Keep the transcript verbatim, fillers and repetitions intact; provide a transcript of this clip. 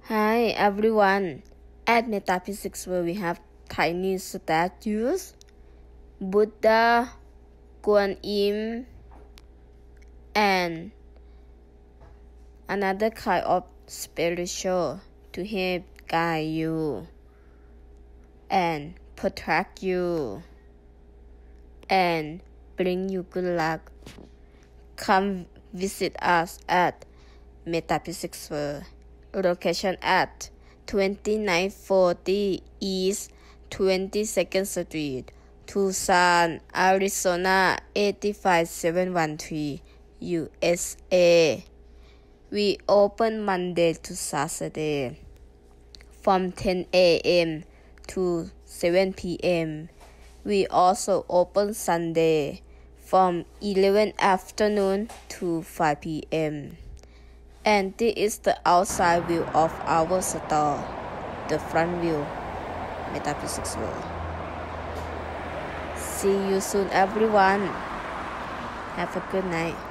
Hi everyone, at Metaphysics'World we have tiny statues, Buddha, Guan Yin, and another kind of spiritual to help guide you and protect you and bring you good luck. Come visit us at Metaphysics'World. Location at twenty-nine forty East twenty-second Street, Tucson, Arizona eight five seven one three, U S A. We open Monday to Saturday from ten A M to seven P M We also open Sunday from eleven afternoon to five P M And this is the outside view of our store, the front view, Metaphysics'World. See you soon everyone. Have a good night.